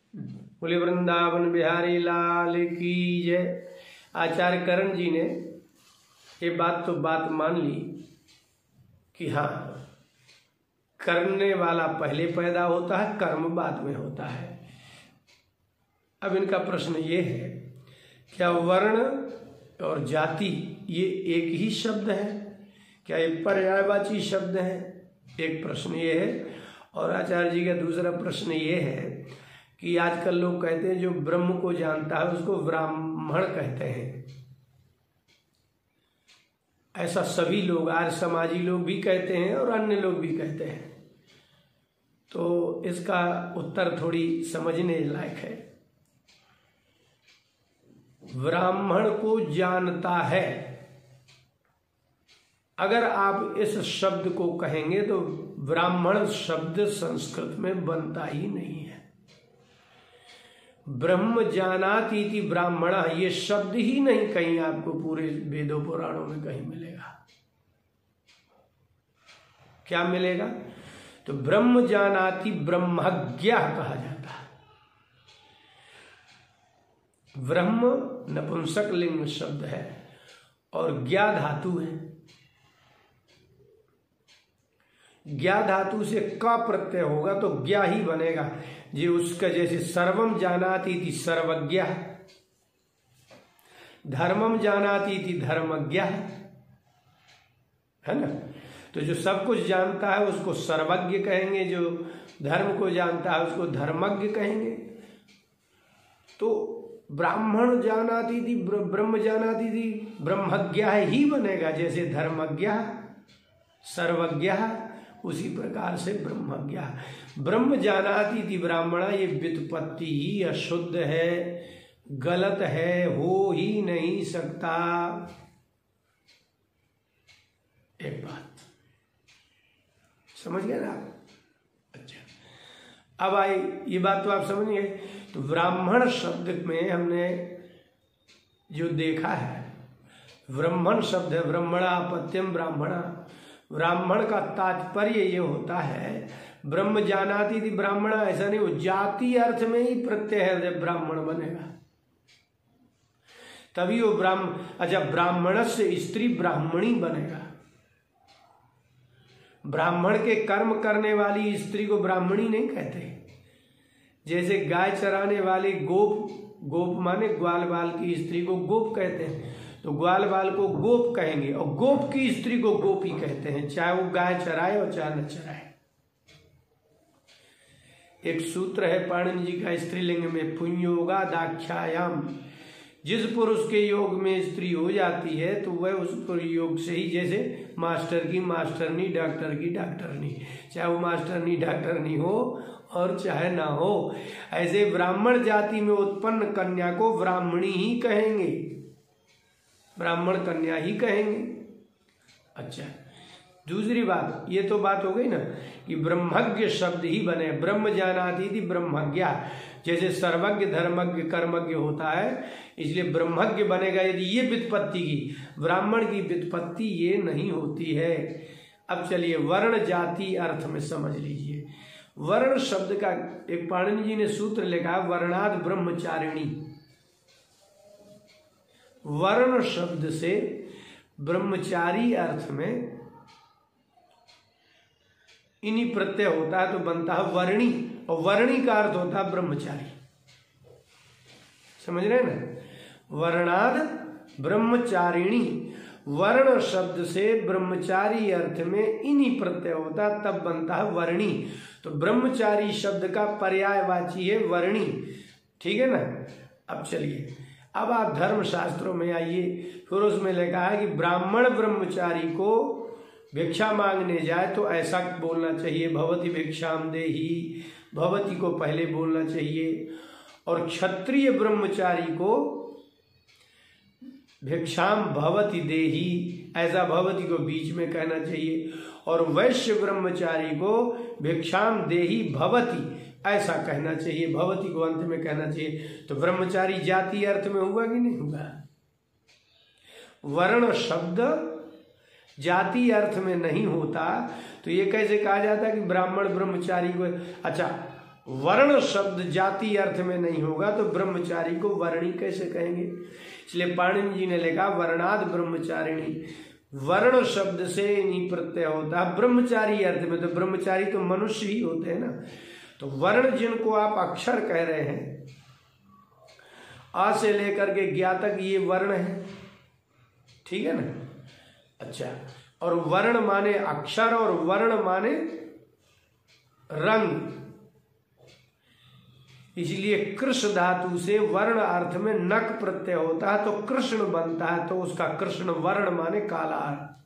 बोले वृंदावन बिहारी लाल की जय। आचार्य करण जी ने ये बात मान ली कि हाँ, करने वाला पहले पैदा होता है, कर्म बाद में होता है। अब इनका प्रश्न ये है, क्या वर्ण और जाति ये एक ही शब्द है? क्या ये पर्यायवाची शब्द है? एक प्रश्न ये है। और आचार्य जी का दूसरा प्रश्न ये है कि आजकल लोग कहते हैं जो ब्रह्म को जानता है उसको ब्राह्मण कहते हैं। ऐसा सभी लोग, आर्य समाजी लोग भी कहते हैं और अन्य लोग भी कहते हैं। तो इसका उत्तर थोड़ी समझने लायक है। ब्राह्मण को जानता है, अगर आप इस शब्द को कहेंगे तो ब्राह्मण शब्द संस्कृत में बनता ही नहीं है। ब्रह्म जानाति इति ब्राह्मणः, ये शब्द ही नहीं कहीं आपको पूरे वेदों पुराणों में कहीं मिलेगा। क्या मिलेगा? तो ब्रह्म जानाति ब्रह्मज्ञः कहा जाता है। ब्रह्म नपुंसक लिंग शब्द है और ज्ञा धातु है। ज्ञा धातु से क प्रत्यय होगा तो ज्ञा ही बनेगा। जी उसका जैसे सर्वम जानाति इति सर्वज्ञ, धर्मम जानाति इति धर्मज्ञ, है ना। तो जो सब कुछ जानता है उसको सर्वज्ञ कहेंगे, जो धर्म को जानता है उसको धर्मज्ञ कहेंगे। तो ब्राह्मण जानाति इति ब्रह्म जानाति इति ब्रह्मज्ञ ही बनेगा। जैसे धर्मज्ञ सर्वज्ञ, उसी प्रकार से ब्रह्मज्ञ। ब्रह्म जानाति इति ब्राह्मण, ये व्युत्पत्ति ही अशुद्ध है, गलत है, हो ही नहीं सकता। एक बात समझ गए ना आप? अच्छा, अब आई ये बात तो आप समझ गए। तो ब्राह्मण शब्द में हमने जो देखा है, ब्राह्मण शब्द है ब्रह्मणापत्यम ब्राह्मणा। ब्राह्मण का तात्पर्य ये होता है, ब्रह्म जानाति इति ब्राह्मण, ऐसा नहीं, वो जाति अर्थ में ही प्रत्यय है जब ब्राह्मण बनेगा तभी वो ब्राह्मण। अच्छा, ब्राह्मण से स्त्री ब्राह्मणी बनेगा। ब्राह्मण के कर्म करने वाली स्त्री को ब्राह्मणी नहीं कहते। जैसे गाय चराने वाले गोप, गोप माने ग्वाल बाल की स्त्री को गोप कहते हैं, तो ग्वाल बाल को गोप कहेंगे और गोप की स्त्री को गोपी कहते हैं, चाहे वो गाय चराए और चाहे न चराए। एक सूत्र है पाणिनि जी का स्त्रीलिंग में, पुंयोगा दाख्यायाम, जिस पुरुष के योग में स्त्री हो जाती है तो वह उस योग से ही, जैसे मास्टर की मास्टरनी, डॉक्टर की डॉक्टरनी, चाहे वो मास्टरनी डॉक्टरनी हो और चाहे ना हो, ऐसे ब्राह्मण जाति में उत्पन्न कन्या को ब्राह्मणी ही कहेंगे, ब्राह्मण कन्या ही कहेंगे। अच्छा, दूसरी बात, ये तो बात हो गई ना कि ब्रह्मज्ञ शब्द ही बने, ब्रह्म जानाति इति ब्रह्मज्ञ। जैसे सर्वज्ञ धर्मज्ञ कर्मज्ञ होता है, इसलिए ब्रह्मज्ञ बनेगा यदि ये व्युत्पत्ति की, ब्राह्मण की व्युत्पत्ति ये नहीं होती है। अब चलिए वर्ण जाति अर्थ में समझ लीजिए। वर्ण शब्द का एक पाणिनि जी ने सूत्र लिखा, वर्णाद ब्रह्मचारिणी। वर्ण शब्द से ब्रह्मचारी अर्थ में इन्हीं प्रत्यय होता है तो बनता है वर्णी, और वर्णी का अर्थ होता है ब्रह्मचारी। समझ रहे हैं ना? वर्णाद ब्रह्मचारिणी, वर्ण शब्द से ब्रह्मचारी अर्थ में इन्हीं प्रत्यय होता है तब बनता है वर्णी। तो ब्रह्मचारी शब्द का पर्यायवाची है वर्णी। ठीक है ना? अब चलिए, अब आप धर्म शास्त्रों में आइए, फिर उसमें लिखा है कि ब्राह्मण ब्रह्मचारी को भिक्षा मांगने जाए तो ऐसा बोलना चाहिए, भवति भिक्षाम देहि, भवति को पहले बोलना चाहिए। और क्षत्रिय ब्रह्मचारी को भिक्षाम भवति देहि, ऐसा भवति को बीच में कहना चाहिए। और वैश्य ब्रह्मचारी को भिक्षाम देहि भवति, ऐसा कहना चाहिए, भवति को अंत में कहना चाहिए। तो ब्रह्मचारी जाति अर्थ में हुआ कि नहीं हुआ? वर्ण शब्द जाति अर्थ में नहीं होता तो ये कैसे कहा जाता कि ब्राह्मण ब्रह्मचारी को? अच्छा, वर्ण शब्द जाति अर्थ में नहीं होगा तो ब्रह्मचारी को वर्णी कैसे कहेंगे। इसलिए पाणिनि जी ने लिखा वर्णाद ब्रह्मचारिणी। वर्ण शब्द से नहीं प्रत्यय होता ब्रह्मचारी अर्थ में, तो ब्रह्मचारी तो मनुष्य ही होते हैं ना। तो वर्ण जिनको आप अक्षर कह रहे हैं, आ से लेकर के ज्ञा तक ये वर्ण है, ठीक है ना। अच्छा, और वर्ण माने अक्षर और वर्ण माने रंग। इसलिए कृष्ण धातु से वर्ण अर्थ में नक प्रत्यय होता है तो कृष्ण बनता है, तो उसका कृष्ण वर्ण माने काला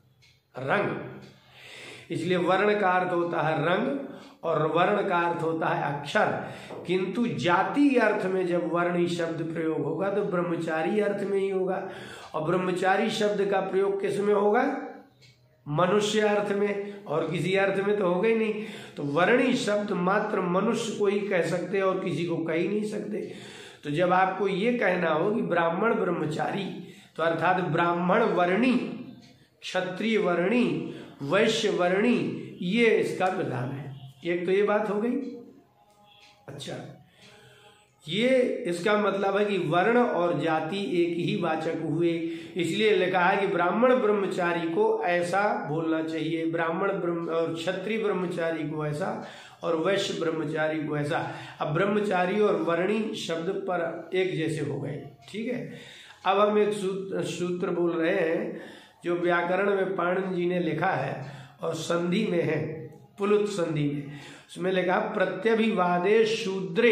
रंग। इसलिए वर्ण का अर्थ होता है रंग और वर्ण का अर्थ होता है अक्षर। किंतु जाति अर्थ में जब वर्णी शब्द प्रयोग होगा तो ब्रह्मचारी अर्थ में ही होगा। और ब्रह्मचारी शब्द का प्रयोग किस में होगा? मनुष्य अर्थ में, और किसी अर्थ में तो होगा ही नहीं। तो वर्णी शब्द मात्र मनुष्य को ही कह सकते और किसी को कह ही नहीं सकते। तो जब आपको ये कहना हो कि ब्राह्मण ब्रह्मचारी, तो अर्थात ब्राह्मण वर्णी, क्षत्रिय वर्णी, वैश्य वर्णी, ये इसका विधान है। एक तो ये बात हो गई। अच्छा, ये इसका मतलब है कि वर्ण और जाति एक ही वाचक हुए। इसलिए लिखा है कि ब्राह्मण ब्रह्मचारी को ऐसा बोलना चाहिए, ब्राह्मण और क्षत्रिय ब्रह्मचारी को ऐसा, और वैश्य ब्रह्मचारी को ऐसा। अब ब्रह्मचारी और वर्णी शब्द पर एक जैसे हो गए, ठीक है। अब हम एक सूत्र बोल रहे हैं जो व्याकरण में पाणिनि जी ने लिखा है और संधि में है, पुलुत संधि में। उसमें लिखा प्रत्यभिवादे शूद्रे,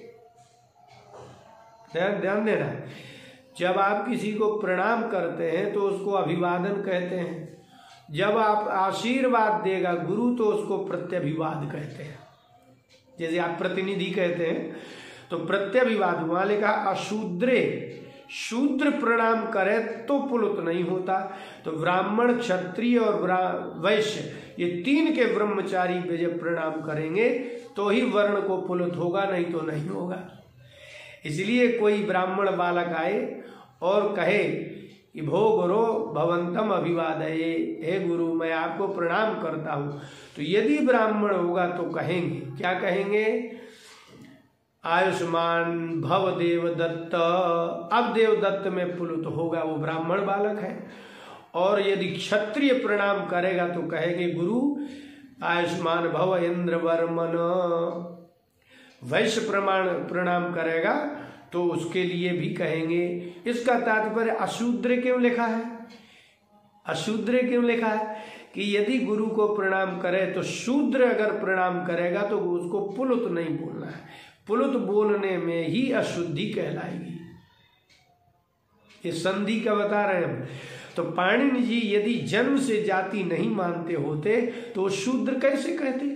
ध्यान देना, जब आप किसी को प्रणाम करते हैं तो उसको अभिवादन कहते हैं। जब आप आशीर्वाद देगा गुरु तो उसको प्रत्यभिवाद कहते हैं। जैसे आप प्रतिनिधि कहते हैं तो प्रत्यभिवाद। वहां लिखा अशूद्रे, शूद्र प्रणाम करे तो पुलुत नहीं होता। तो ब्राह्मण, क्षत्रिय और वैश्य, ये तीन के ब्रह्मचारी जब प्रणाम करेंगे तो ही वर्ण को पुलुत होगा, नहीं तो नहीं होगा। इसलिए कोई ब्राह्मण बालक आए और कहे कि भो गुरो भवंतम अभिवादये, हे गुरु मैं आपको प्रणाम करता हूं, तो यदि ब्राह्मण होगा तो कहेंगे, क्या कहेंगे? आयुष्मान भव देवदत्त। अब देवदत्त में पुलुत होगा, वो ब्राह्मण बालक है। और यदि क्षत्रिय प्रणाम करेगा तो कहेंगे गुरु आयुष्मान भव इंद्रवर्मन। वैश्य प्रणाम करेगा तो उसके लिए भी कहेंगे। इसका तात्पर्य अशूद्र क्यों लिखा है? अशूद्र क्यों लिखा है कि यदि गुरु को प्रणाम करे तो शूद्र अगर प्रणाम करेगा तो उसको पुलुत नहीं बोलना है। पुलुत बोलने में ही अशुद्धि कहलाएगी। ये संधि का बता रहे हैं हम। तो पाणिनि जी यदि जन्म से जाति नहीं मानते होते तो शूद्र कैसे कहते?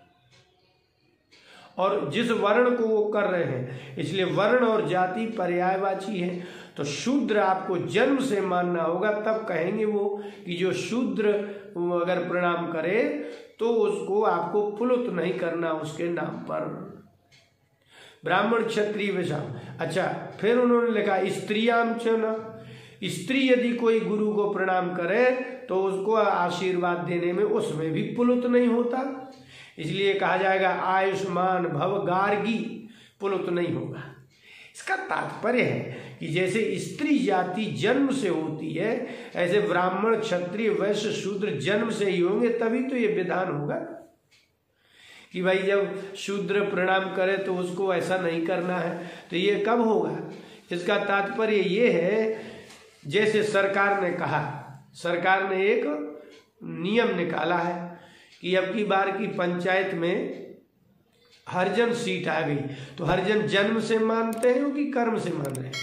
और जिस वर्ण को वो कर रहे हैं, इसलिए वर्ण और जाति पर्यायवाची है। तो शूद्र आपको जन्म से मानना होगा, तब कहेंगे वो कि जो शूद्र अगर प्रणाम करे तो उसको आपको पुलुत नहीं करना उसके नाम पर। ब्राह्मण क्षत्रिय वैश्य। अच्छा, फिर उन्होंने लिखा स्त्रियाम च न। स्त्री यदि कोई गुरु को प्रणाम करे तो उसको आशीर्वाद देने में उसमें भी पुलुत नहीं होता। इसलिए कहा जाएगा आयुष्मान भव गार्गी, पुलुत नहीं होगा। इसका तात्पर्य है कि जैसे स्त्री जाति जन्म से होती है, ऐसे ब्राह्मण क्षत्रिय वैश्य शूद्र जन्म से ही होंगे, तभी तो ये विधान होगा कि भाई जब शूद्र प्रणाम करे तो उसको ऐसा नहीं करना है। तो ये कब होगा? इसका तात्पर्य ये है, जैसे सरकार ने कहा, सरकार ने एक नियम निकाला है कि अब की बार की पंचायत में हरिजन सीट आ गई, तो हरिजन जन्म से मानते हैं कि कर्म से मान रहे हैं?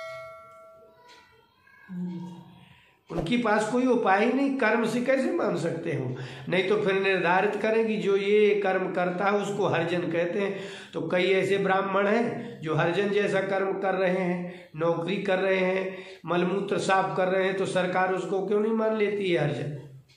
उनके पास कोई उपाय ही नहीं, कर्म से कैसे मान सकते हो? नहीं तो फिर निर्धारित करें कि जो ये कर्म करता है उसको हरिजन कहते हैं। तो कई ऐसे ब्राह्मण हैं जो हरिजन जैसा कर्म कर रहे हैं, नौकरी कर रहे हैं, मलमूत्र साफ कर रहे हैं, तो सरकार उसको क्यों नहीं मान लेती है हरिजन?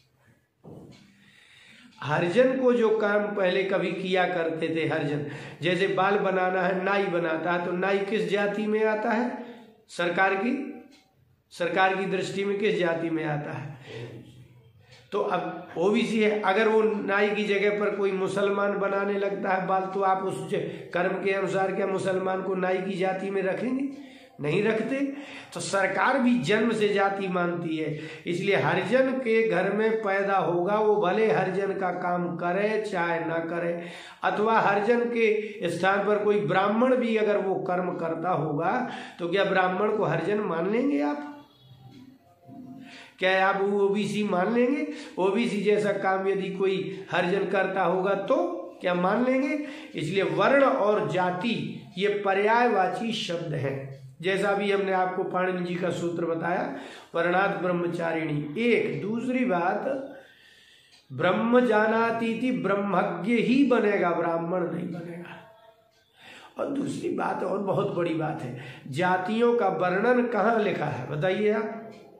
हरिजन को जो कर्म पहले कभी किया करते थे हरिजन, जैसे बाल बनाना है, नाई बनाता है, तो नाई किस जाति में आता है? सरकार की दृष्टि में किस जाति में आता है? तो अब ओबीसी है, अगर वो नाई की जगह पर कोई मुसलमान बनाने लगता है बाल, तो आप उस कर्म के अनुसार क्या मुसलमान को नाई की जाति में रखेंगे? नहीं रखते। तो सरकार भी जन्म से जाति मानती है, इसलिए हरिजन के घर में पैदा होगा, वो भले हरिजन का काम करे चाहे ना करे, अथवा हरिजन के स्थान पर कोई ब्राह्मण भी अगर वो कर्म करता होगा तो क्या ब्राह्मण को हरिजन मान लेंगे आप? क्या आप ओबीसी मान लेंगे? ओबीसी जैसा काम यदि कोई हरिजन करता होगा तो क्या मान लेंगे? इसलिए वर्ण और जाति ये पर्यायवाची शब्द हैं। जैसा भी हमने आपको पाणिनि जी का सूत्र बताया, वर्णात् ब्रह्मचारिणी। एक दूसरी बात, ब्रह्म जानाति ब्रह्मज्ञ ही बनेगा, ब्राह्मण नहीं बनेगा। और दूसरी बात और बहुत बड़ी बात है, जातियों का वर्णन कहाँ लिखा है बताइए आप?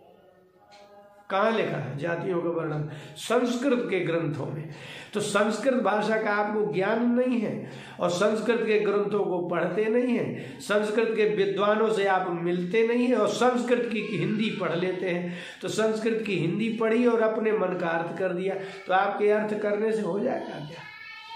कहाँ लिखा है जातियों का वर्णन? संस्कृत के ग्रंथों में। तो संस्कृत भाषा का आपको ज्ञान नहीं है और संस्कृत के ग्रंथों को पढ़ते नहीं हैं, संस्कृत के विद्वानों से आप मिलते नहीं हैं और संस्कृत की हिंदी पढ़ लेते हैं। तो संस्कृत की हिंदी पढ़ी और अपने मन का अर्थ कर दिया, तो आपके अर्थ करने से हो जाएगा क्या?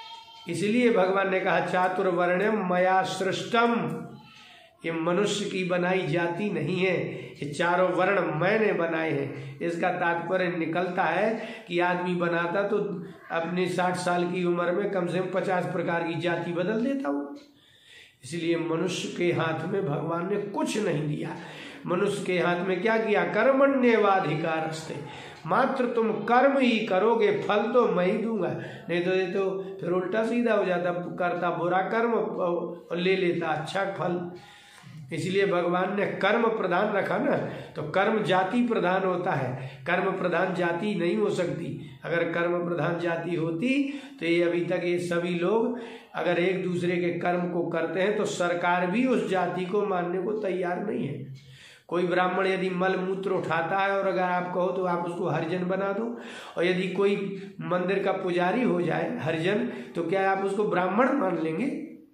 इसलिए भगवान ने कहा चातुर्वर्ण्यम मया सृष्टम, ये मनुष्य की बनाई जाति नहीं है, ये चारों वर्ण मैंने बनाए हैं। इसका तात्पर्य निकलता है कि आदमी बनाता तो अपने 60 साल की उम्र में कम से कम 50 प्रकार की जाति बदल देता हूँ। इसलिए मनुष्य के हाथ में भगवान ने कुछ नहीं दिया। मनुष्य के हाथ में क्या किया? कर्मण्येवाधिकारस्ते, मात्र तुम कर्म ही करोगे, फल तो मैं ही दूंगा। नहीं तो ये तो फिर उल्टा सीधा हो जाता, करता बुरा कर्म और ले लेता अच्छा फल। इसलिए भगवान ने कर्म प्रधान रखा ना, तो कर्म जाति प्रधान होता है, कर्म प्रधान जाति नहीं हो सकती। अगर कर्म प्रधान जाति होती तो ये अभी तक ये सभी लोग अगर एक दूसरे के कर्म को करते हैं तो सरकार भी उस जाति को मानने को तैयार नहीं है। कोई ब्राह्मण यदि मल मूत्र उठाता है और अगर आप कहो तो आप उसको हरिजन बना दो, और यदि कोई मंदिर का पुजारी हो जाए हरिजन, तो क्या आप उसको ब्राह्मण मान लेंगे?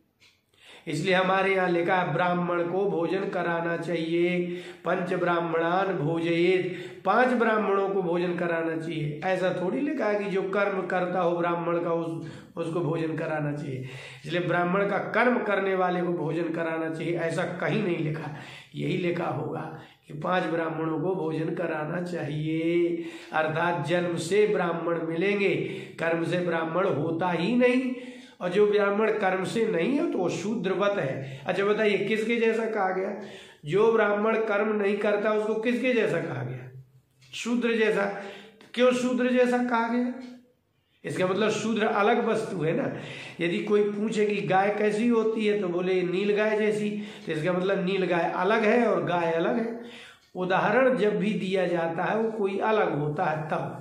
इसलिए हमारे यहाँ लिखा है ब्राह्मण को भोजन कराना चाहिए, पंच ब्राह्मणान भोजयेत, 5 ब्राह्मणों को भोजन कराना चाहिए। ऐसा थोड़ी लिखा है कि जो कर्म करता हो ब्राह्मण का उसको भोजन कराना चाहिए। इसलिए ब्राह्मण का कर्म करने वाले को भोजन कराना चाहिए, ऐसा कहीं नहीं लिखा। यही लिखा होगा कि 5 ब्राह्मणों को भोजन कराना चाहिए, अर्थात जन्म से ब्राह्मण मिलेंगे, कर्म से ब्राह्मण होता ही नहीं। और जो ब्राह्मण कर्म से नहीं है तो वो शूद्रवत है। अच्छा बताइए किसके जैसा कहा गया? जो ब्राह्मण कर्म नहीं करता उसको किसके जैसा कहा गया? शूद्र जैसा। क्यों शूद्र जैसा कहा गया? इसका मतलब शूद्र अलग वस्तु है ना। यदि कोई पूछे कि गाय कैसी होती है तो बोले नील गाय जैसी, तो इसका मतलब नील गाय अलग है और गाय अलग है। उदाहरण जब भी दिया जाता है वो कोई अलग होता है, तब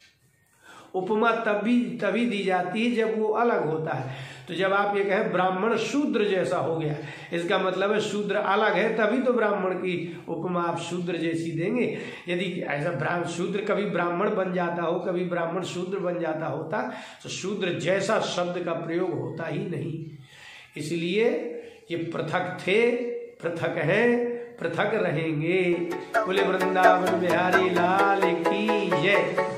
उपमा तभी दी जाती है जब वो अलग होता है। तो जब आप ये कहें ब्राह्मण शूद्र जैसा हो गया, इसका मतलब है शूद्र अलग है, तभी तो ब्राह्मण की उपमा आप शूद्र जैसी देंगे। यदि ऐसा शूद्र कभी ब्राह्मण बन जाता हो, कभी ब्राह्मण शूद्र बन जाता होता, तो शूद्र जैसा शब्द का प्रयोग होता ही नहीं। इसलिए ये पृथक थे, पृथक हैं, पृथक रहेंगे। बोले वृंदावन बिहारी लाल की जय।